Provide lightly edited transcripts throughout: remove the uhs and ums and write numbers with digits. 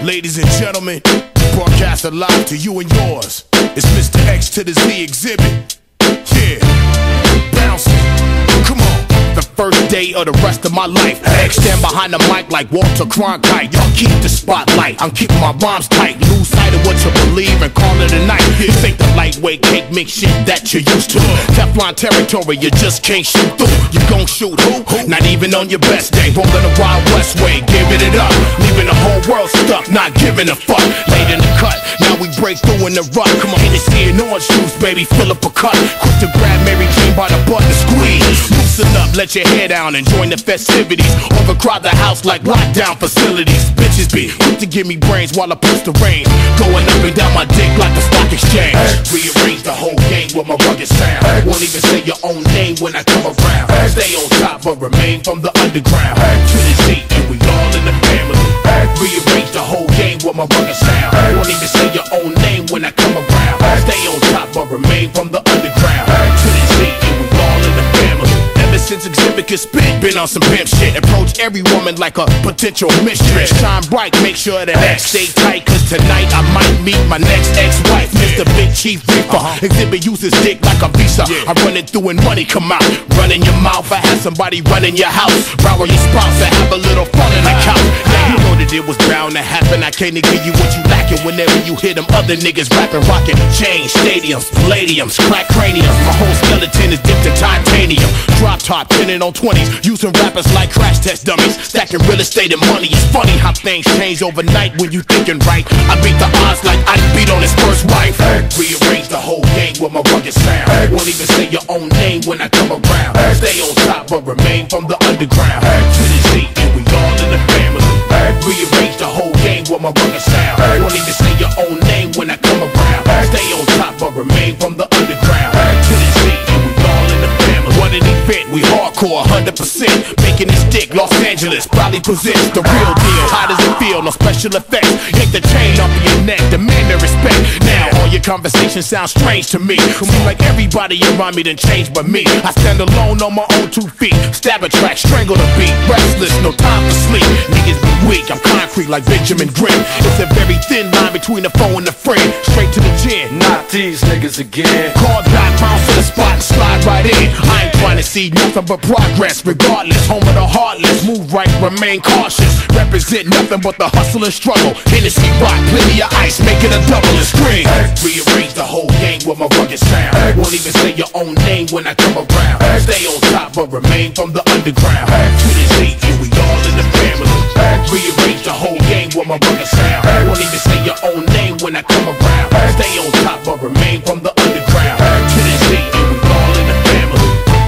Ladies and gentlemen, broadcast live to you and yours. It's Mr. X to the Z exhibit. Yeah, bouncing. Come on. The first day of the rest of my life, X stand behind the mic like Walter Cronkite. Y'all keep the spotlight, I'm keeping my bombs tight. Lose sight of what you believe and call it a night. You think the lightweight cake mix shit that you're used to. Teflon territory, you just can't shoot through. You gon' shoot who? Not even on your best day. Rolling the Wild West way, giving it up. Leaving the whole world stuck, not giving a fuck. Late in the cut, now we break through in the rut. Come on, Hennessy and orange juice, baby, fill up a cup. Quick to grab Mary Jane by the butt and squeeze. Loosen up, let your hair down and join the festivities. Overcrowd the house like lockdown facilities. Bitches be quick to give me brains while I push the rain. Going up and down my dick like the stock exchange. Rearrange the whole game with my rugged sound. Won't even say your own name when I come around. Stay on top but remain from the underground. To the Z and we all in the family. Rearrange the whole game with my rugged sound. Won't even say your own name when I come around. Stay on top but remain from the underground. To the Z and we all in the family. Since exhibit can spit, been on some pimp shit. Approach every woman like a potential mistress. Shine bright, make sure that X stay tight, cause tonight I might meet my next ex-wife, Mr. Big Chief Reaper. Exhibit uses dick like a visa. I run it through and money come out. Run in your mouth, I have somebody run in your house. Borrow your spouse and have a little fun in the couch. Now you know that it was bound to happen. I can't give you what you lacking whenever you hear them other niggas rapping, rocking. Chains, stadiums, palladiums, crack craniums. My whole skeleton is dipped in titanium. Drop top, pinning on 20s, using rappers like crash test dummies, stacking real estate and money. It's funny how things change overnight when you thinking right. I beat the odds like I beat on his first wife. Rearrange the whole game with my rugged sound. Won't even say your own name when I come around. Stay on top but remain from the underground. To the Z and we all in the family. Rearrange the whole game with my rugged sound. Won't even say your own name when I come around. Stay on top but remain from the underground. To the Z and we all in the family. What an event, we hardcore 100%. Making this dick Los Angeles probably possess the real deal. How does it feel? No special effects. Yank the chain off of your neck, demand the respect. Now all your conversations sound strange to me. Seems like everybody around me done changed but me. I stand alone on my own 2 feet. Stab a track, strangle the beat. Restless, no time for sleep. Niggas be weak, I'm concrete like Benjamin Grimm. It's a very thin line between the foe and the friend. Straight to the gym. Not these niggas again. Call back, bounce to the spot and slide right in. I ain't trying to see nothing but progress. Regardless, home of the heartless. Move right, remain cautious. Represent nothing but the hustle and struggle. Hennessy rock, plenty of ice, make it a double and scream. Rearrange the whole game with my rugged sound. Won't even say your own name when I come around. Stay on top but remain from the underground. To the Z and we all in the family. Rearrange the whole game with my rugged sound. Won't even say your own name when I come around. Stay on top but remain from the underground. To the Z and we all in the family.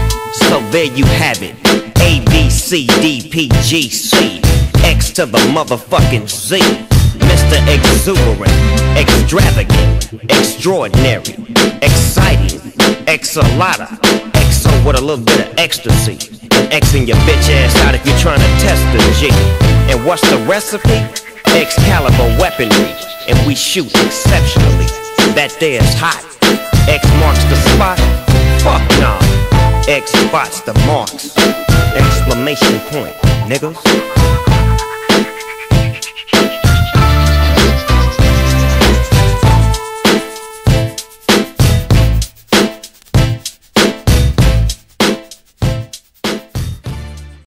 So there you have it. A, B, C, D, P, G, C. X to the motherfucking Z. Mr. Exuberant, extravagant, extraordinary, exciting, X-a-lotta, XO with a little bit of ecstasy. Xing your bitch ass out if you're trying to test the G. And what's the recipe? Excalibur weaponry, and we shoot exceptionally. That there's hot. X marks the spot? Fuck nah. X spots the marks. Exclamation point, niggas.